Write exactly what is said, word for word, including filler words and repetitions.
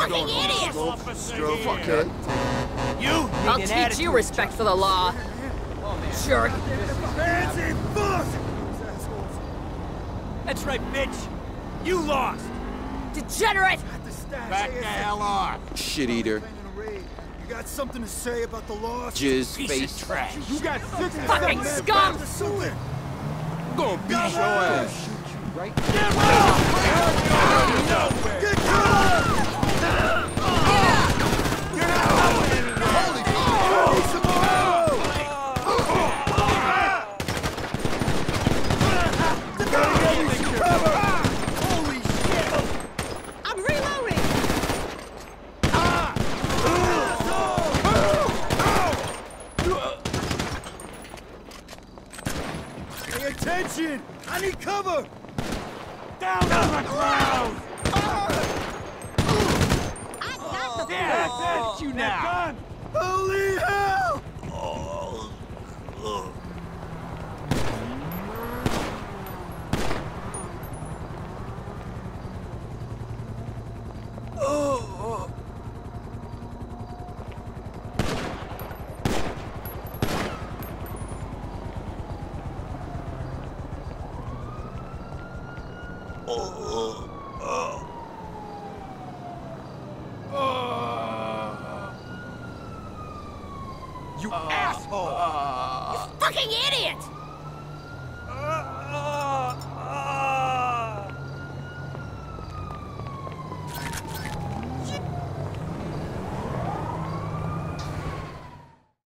fucking idiot! Fuckhead. You I'll teach you respect for the law. Jerk. Fancy fuck! That's right, bitch. You lost. Degenerate! Back the hell off. Shit eater. You got something to say about the loss? Jizz Piece face. of trash. You got six Fucking scum! I'm gonna beat your ass. Get cover! Get out! Holy fuck! Some more ammo! Cover! Holy shit! I'm reloading! Pay attention! I need cover! Down on the ground! I got the Yeah, that's you now. Holy hell! You asshole! fucking idiot!